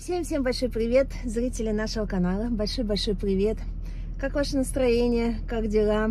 Всем большой привет, зрители нашего канала. Большой привет. Как ваше настроение? Как дела?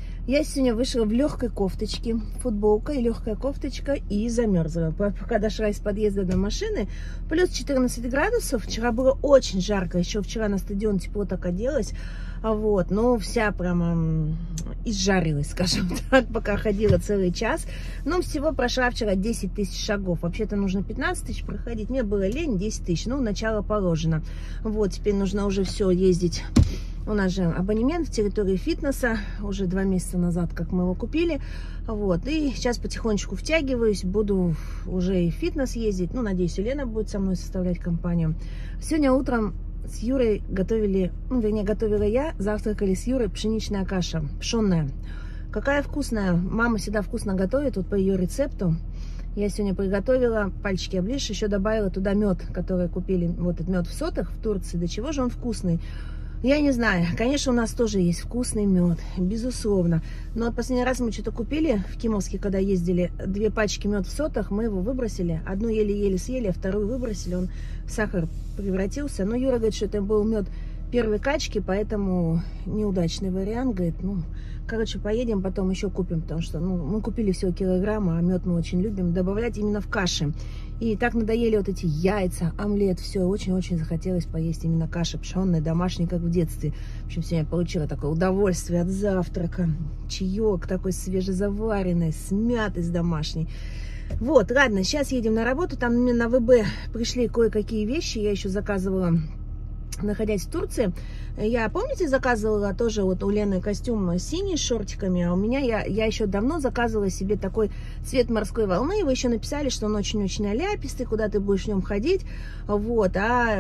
Я сегодня вышла в легкой кофточке, футболка и легкая кофточка, и замерзла. Пока дошла из подъезда до машины, плюс 14 градусов. Вчера было очень жарко, еще вчера на стадион тепло так оделась. Вот, но вся прямо изжарилась, скажем так, пока ходила целый час. Но всего прошла вчера 10 тысяч шагов. Вообще-то нужно 15 тысяч проходить. Мне было лень, 10 тысяч. Ну, начало положено. Вот, теперь нужно уже все ездить. У нас же абонемент в территории фитнеса. Уже 2 месяца назад, как мы его купили. Вот, и сейчас потихонечку втягиваюсь. Буду уже и в фитнес ездить. Ну, надеюсь, Елена будет со мной составлять компанию. Сегодня утром с Юрой готовили, ну, вернее, готовила я, завтракали с Юрой пшеничная каша, пшенная. Какая вкусная. Мама всегда вкусно готовит, вот по ее рецепту. Я сегодня приготовила, пальчики оближешь, еще добавила туда мед, который купили, вот этот мед в Сотах в Турции. До чего же он вкусный? Я не знаю, конечно, у нас тоже есть вкусный мед, безусловно. Но вот последний раз мы что-то купили в Кимовске, когда ездили, 2 пачки мед в Сотах, мы его выбросили. Одну еле-еле съели, а вторую выбросили, он в сахар превратился. Но Юра говорит, что это был мед первой качки, поэтому неудачный вариант. Говорит, ну, короче, поедем, потом еще купим, потому что, ну, мы купили всего килограмм, а мед мы очень любим добавлять именно в каши. И так надоели вот эти яйца, омлет, все, очень-очень захотелось поесть именно каша пшенная, домашняя, как в детстве. В общем, сегодня я получила такое удовольствие от завтрака. Чаек такой свежезаваренный, с мятой, с домашней. Вот, ладно, сейчас едем на работу. Там на ВБ пришли кое-какие вещи, я еще заказывала, находясь в Турции. Я, помните, заказывала тоже вот у Лены костюм синий с шортиками, а у меня, я еще давно заказывала себе такой цвет морской волны, и вы еще написали, что он очень-очень оляпистый, куда ты будешь в нем ходить, вот,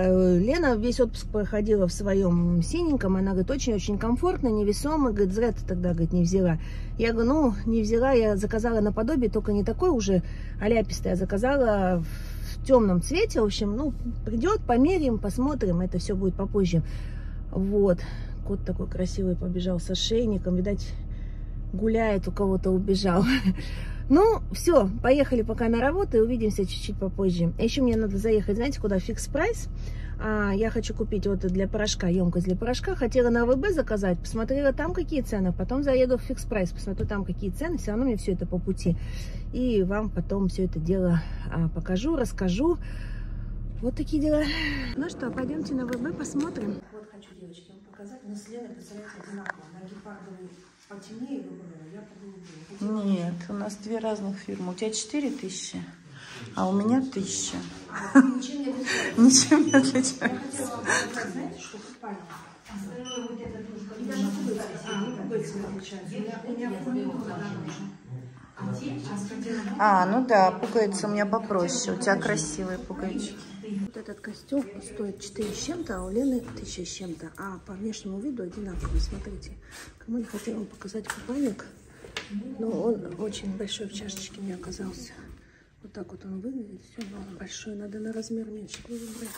а Лена весь отпуск проходила в своем синеньком, она говорит, очень-очень комфортно, невесомо, говорит, зря ты тогда, говорит, не взяла. Я говорю, ну, не взяла, я заказала наподобие, только не такой уже оляпистый, а заказала в темном цвете, в общем, ну, придет, померяем, посмотрим, это все будет попозже. Вот, кот такой красивый побежал с ошейником, видать, гуляет, у кого-то убежал. Ну, все, поехали пока на работу и увидимся чуть-чуть попозже. Еще мне надо заехать, знаете, куда? Fix Price. Я хочу купить вот для порошка, емкость для порошка. Хотела на ВБ заказать, посмотрела там какие цены, потом заеду в Fix Price, посмотрю там какие цены, все равно мне все это по пути. И вам потом все это дело покажу, расскажу. Вот такие дела. Ну что, пойдемте на ВБ посмотрим. Вот хочу, девочки, вам показать. Мы с Леной, представляете, одинаково. На гепардовый потемнее выбрала, я по-голубому. Нет, у нас 2 разных фирмы. У тебя 4000, а у меня 1000. Ничем не отличается. Ничем не отличается. Я хотела вам показать, знаете, что купальник. Остальное вот это тоже. И даже пуговицы не отличаются. У меня фурнитура там. Ну да, пуговицы у меня попроще. У тебя красивые пуговички. Вот этот костюм стоит 4 с чем-то, а у Лены 1000 с чем-то. А по внешнему виду одинаковый. Смотрите. Кому не хотела вам показать купальник. Но он очень большой в чашечке мне оказался. Вот так вот он выглядит. Все, но он большой. Надо на размер меньше выбрать.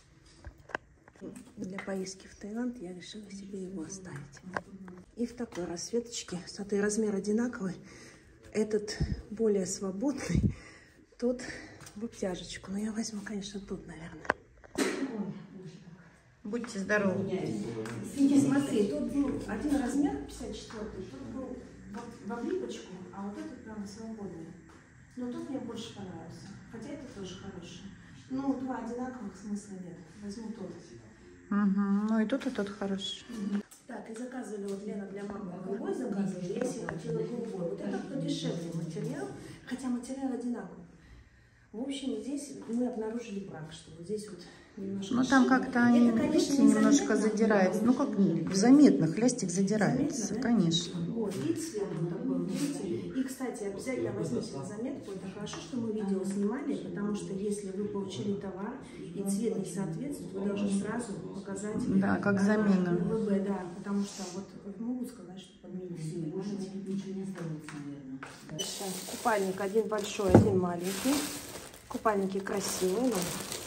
Для поездки в Таиланд я решила себе его оставить. И в такой расцветочке. Смотри, размер одинаковый. Этот более свободный. Тот в обтяжечку. Но я возьму, конечно, тут, наверное. Будьте здоровы. Смотри, тут был один размер, 54-й, тут был в облипочку, а вот этот прям свободный. Но тут мне больше понравился. Хотя это тоже хороший. Ну, 2 одинаковых, смысла нет. Возьму тот. Ну и тот хороший. Так, и заказывали, вот Лена для мамы голубой заказывали, я себе хотела голубой. Вот этот подешевле материал, хотя материал одинаковый. В общем, здесь мы обнаружили брак, что вот здесь вот немножко... Ну, там как-то они, это, конечно, видите, немножко задирается. Ну, как заметно, хлястик задирается, заметно, да? Конечно. Вот, и цвет вот такой, видите. И, кстати, обязательно возьмите на заметку. Это хорошо, что мы видео снимали, потому что если вы получили товар и цвет не соответствует, вы должны сразу показать... Да, как замена. ВБ, да, потому что вот могут сказать, что подменили. Ничего не останется, наверное. Купальник один большой, один маленький. Купальники красивые, но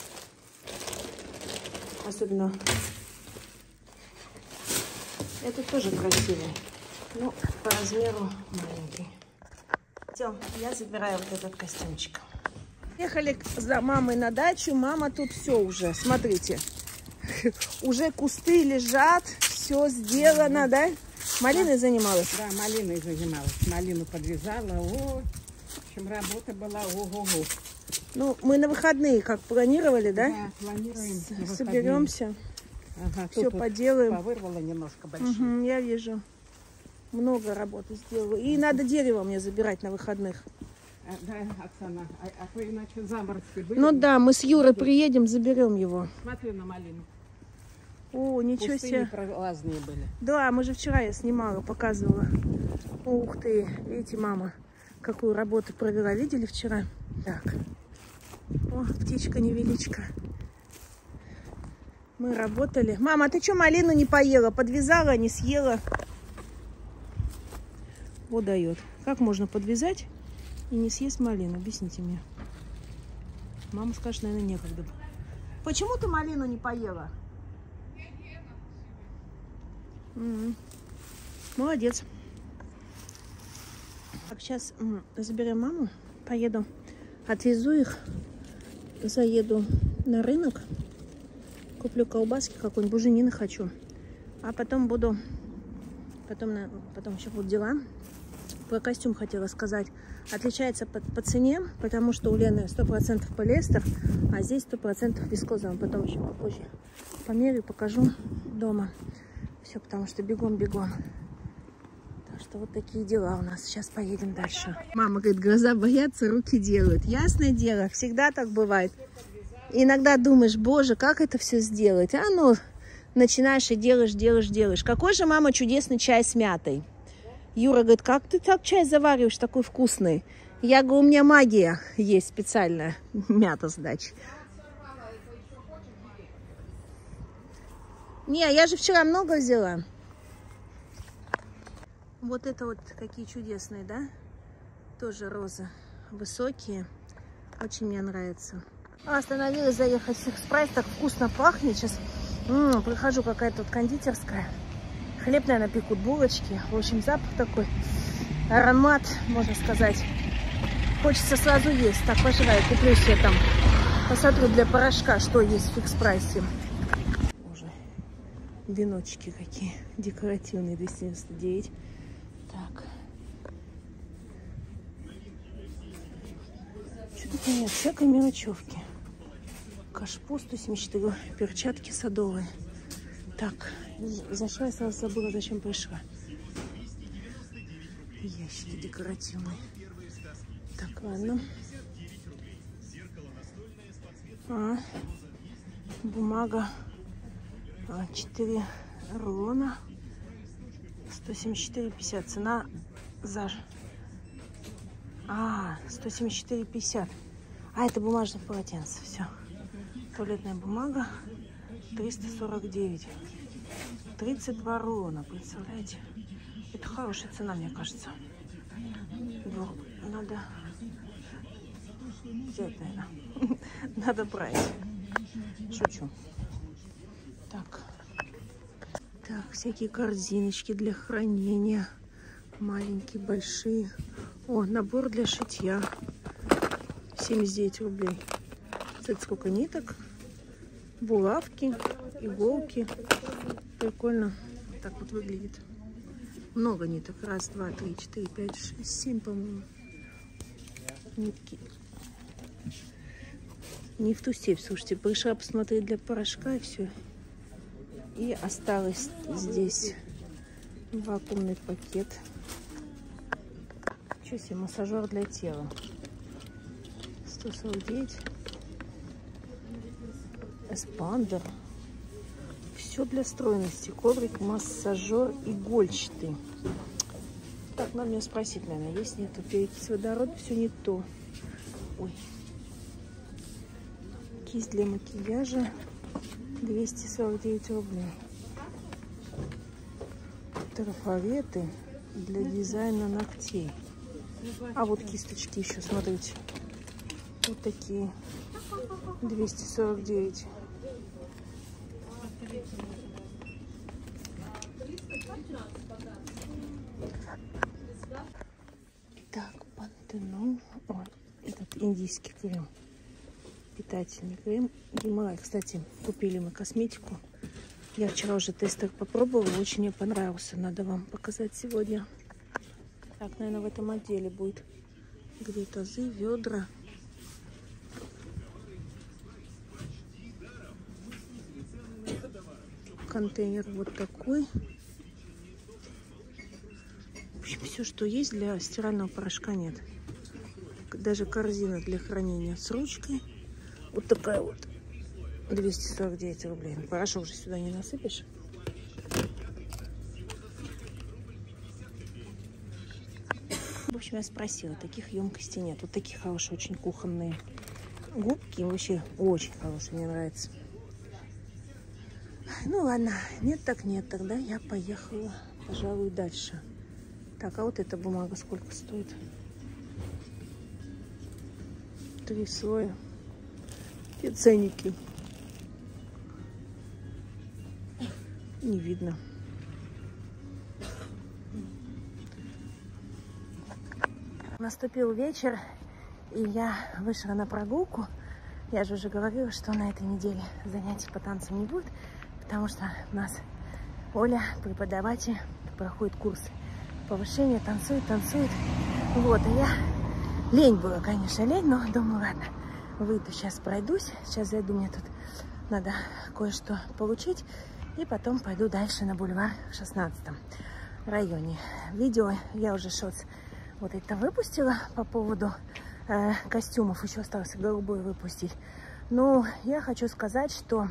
особенно этот тоже красивый, но по размеру маленький. Все, я забираю вот этот костюмчик. Ехали за мамой на дачу. Мама тут все уже, смотрите. Уже кусты лежат, все сделано, да? Малиной занималась? Да, малиной занималась. Малину подвязала. О, в общем, работа была ого-го. Ну, мы на выходные как планировали, да? Да, планируем. Соберемся, Ага, все поделаем. Повырвала немножко большие. Угу, я вижу. Много работы сделала. И надо дерево мне забирать на выходных. Да, Оксана, а то иначе заморозки были. Ну да, мы с Юрой приедем, заберем его. Смотри на малину. О, ничего Кусты себе. непролазные были. Да, мы же вчера я снимала, показывала. Ух ты, видите, мама, какую работу провела. Видели вчера? Так. О, птичка невеличка. Мы работали. Мама, а ты что малину не поела? Подвязала, не съела? Вот дает. Как можно подвязать и не съесть малину? Объясните мне. Мама скажет, наверное, некогда. Почему ты малину не поела? Молодец. Так, сейчас заберем маму, поеду, отвезу их, заеду на рынок, куплю колбаски какой-нибудь, буженины хочу, а потом буду, потом еще будут дела. Про костюм хотела сказать. Отличается по цене, потому что у Лены 100% полиэстер, а здесь 100% вискоза. Потом еще попозже померю, покажу дома. Все, потому что бегом-бегом. Так что вот такие дела у нас. Сейчас поедем дальше. Мама говорит, глаза боятся, руки делают. Ясное дело, всегда так бывает. Иногда думаешь, боже, как это все сделать? А ну, начинаешь и делаешь. Какой же, мама, чудесный чай с мятой. Юра говорит, как ты так чай завариваешь, такой вкусный? Я говорю, у меня магия есть специальная. Мята с дачи. Не, я же вчера много взяла. Вот это вот какие чудесные, да? Тоже розы. Высокие. Очень мне нравится. Остановилась заехать в Фикс-Прайс. Так вкусно пахнет. Сейчас прихожу, какая-то тут кондитерская. Хлеб, наверное, пекут, булочки. В общем, запах такой. Аромат, можно сказать. Хочется сразу есть. Так, пожалуй, куплю себе там. Посмотрю для порошка, что есть в Фикс-Прайсе. Веночки какие декоративные, 299. Так. Что-то нет, всякой мелочевки. Кашпо 174, перчатки садовые. Так, зашла, я сразу забыла, зачем пришла. Ящики декоративные. Так, ладно. Бумага. 4 рулона, 174,50. Цена за 174,50. А это бумажное полотенце. Все. Туалетная бумага 349. 32 рулона. Представляете? Это хорошая цена, мне кажется. Надо взять, наверное. Надо брать. Шучу. Так, всякие корзиночки для хранения. Маленькие, большие. О, набор для шитья. 79 рублей. Кстати, сколько ниток. Булавки, иголки. Прикольно. Так вот выглядит. Много ниток. Раз, два, три, четыре, пять, шесть, 7, по-моему. Нитки. Не в ту степь, слушайте. Пришла посмотреть для порошка и все. И осталось здесь вакуумный пакет. Что себе, массажер для тела. 149. Эспандер. Все для стройности. Коврик, массажер, игольчатый. Так, надо мне спросить, наверное, есть, нету. Перекись водорода, все не то. Ой. Кисть для макияжа. 249 рублей. Трафареты для дизайна ногтей. А вот кисточки еще, смотрите. Вот такие. 249. Так, пантенол. О, этот индийский крем. питательный крем Гималай. Кстати, купили мы косметику. Я вчера уже тестер попробовала, очень мне понравился. Надо вам показать сегодня. Так, наверное, в этом отделе будет. Где тазы, ведра. Контейнер вот такой. В общем, все, что есть для стирального порошка, нет. Даже корзина для хранения с ручкой. Вот такая вот. 249 рублей. Порошок уже сюда не насыпешь. В общем, я спросила, таких емкостей нет. Вот такие хорошие, очень кухонные губки. Вообще очень хорошие, мне нравится. Ну ладно, нет так нет. Тогда я поехала, пожалуй, дальше. Так, а вот эта бумага сколько стоит? 3 слоя. И ценники. Не видно. Наступил вечер, и я вышла на прогулку. Я же уже говорила, что на этой неделе занятий по танцам не будет, потому что у нас Оля, преподаватель, проходит курсы повышения, танцует. Вот, и я... Лень было, конечно, лень, но думаю, ладно, выйду, сейчас пройдусь. Сейчас зайду, мне тут надо кое-что получить. И потом пойду дальше на бульвар в 16-м районе. Видео я уже шотс вот это выпустила по поводу костюмов. Еще осталось голубой выпустить. Но я хочу сказать, что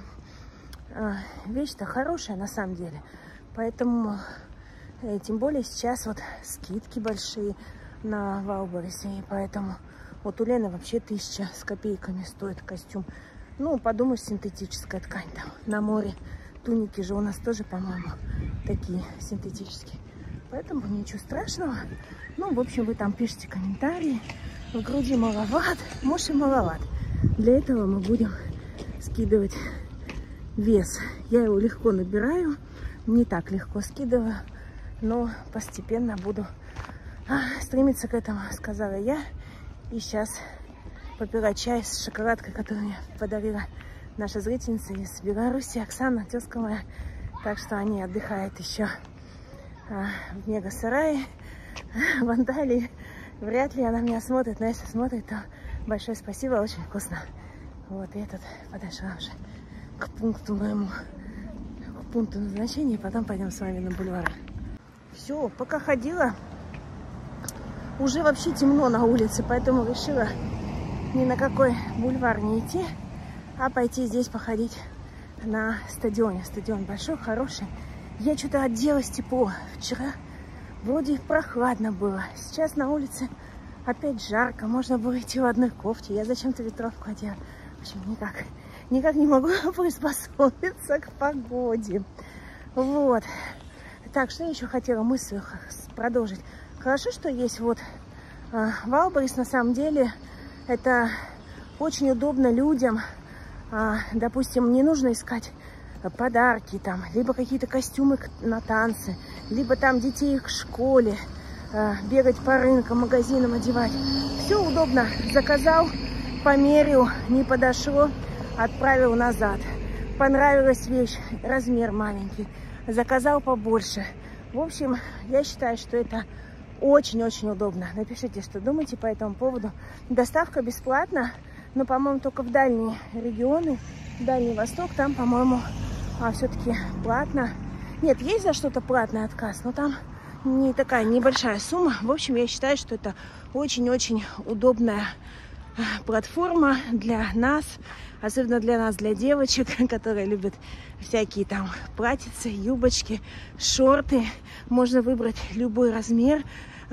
вещь-то хорошая на самом деле. Поэтому, тем более сейчас вот скидки большие на Валберисе. И поэтому вот у Лены вообще 1000 с копейками стоит костюм. Ну, подумаешь, синтетическая ткань там на море. Туники же у нас тоже, по-моему, такие синтетические. Поэтому ничего страшного. Ну, в общем, вы там пишите комментарии. В груди маловат, может и маловат. Для этого мы будем скидывать вес. Я его легко набираю, не так легко скидываю, но постепенно буду стремиться к этому, сказала я. И сейчас попила чай с шоколадкой, которую мне подарила наша зрительница из Беларуси, Оксана, тезка моя. Так что они отдыхают еще в мега-сарае, в Анталии. Вряд ли она меня смотрит, но если смотрит, то большое спасибо, очень вкусно. Вот, и я тут подошла уже к пункту моему, к пункту назначения, и потом пойдем с вами на бульвар. Все, пока ходила, уже вообще темно на улице, поэтому решила ни на какой бульвар не идти, а пойти здесь походить на стадионе. Стадион большой, хороший. Я что-то оделась тепло. Вчера вроде прохладно было. Сейчас на улице опять жарко. Можно было идти в одной кофте. Я зачем-то ветровку одела. В общем, никак не могу приспособиться к погоде. Вот. Так, что я еще хотела мысль продолжить. Хорошо, что есть вот Валберис. На самом деле это очень удобно людям. Допустим, не нужно искать подарки там, либо какие-то костюмы на танцы, либо там детей к школе, бегать по рынкам, магазинам одевать. Все удобно. Заказал, померил, не подошло, отправил назад. Понравилась вещь, размер маленький, заказал побольше. В общем, я считаю, что это очень-очень удобно. Напишите, что думаете по этому поводу. Доставка бесплатна, но, по-моему, только в дальние регионы, Дальний Восток, там, по-моему, все-таки платно. Нет, есть за что-то платный отказ, но там не такая небольшая сумма. В общем, я считаю, что это очень-очень удобная платформа для нас, особенно для нас, для девочек, которые любят всякие там платьицы, юбочки, шорты. Можно выбрать любой размер,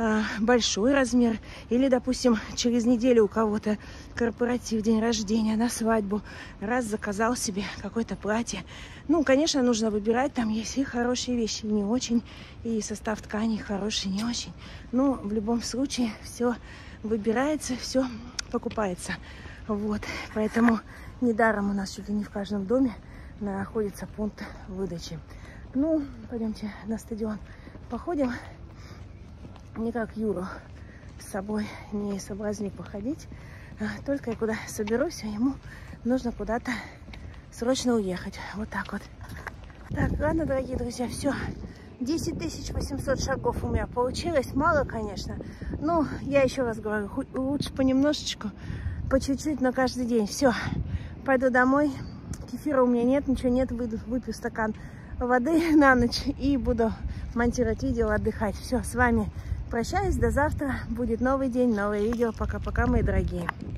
большой размер, или, допустим, через неделю у кого-то корпоратив, день рождения, на свадьбу, раз заказал себе какое-то платье. Ну, конечно, нужно выбирать, там есть и хорошие вещи, и не очень, и состав ткани хороший, не очень. Но в любом случае все выбирается, все покупается. Вот, поэтому недаром у нас чуть ли не в каждом доме находится пункт выдачи. Ну, пойдемте на стадион походим. Никак Юру с собой не соблазню походить. Только я куда соберусь, ему нужно куда-то срочно уехать. Вот так вот. Так, ладно, дорогие друзья, все. 10 800 шагов у меня получилось. Мало, конечно. Но я еще раз говорю, лучше понемножечку, по чуть-чуть, но каждый день. Все, пойду домой. Кефира у меня нет, ничего нет. Выпью стакан воды на ночь и буду монтировать видео, отдыхать. Все, с вами прощаюсь. До завтра. Будет новый день, новое видео. Пока-пока, мои дорогие.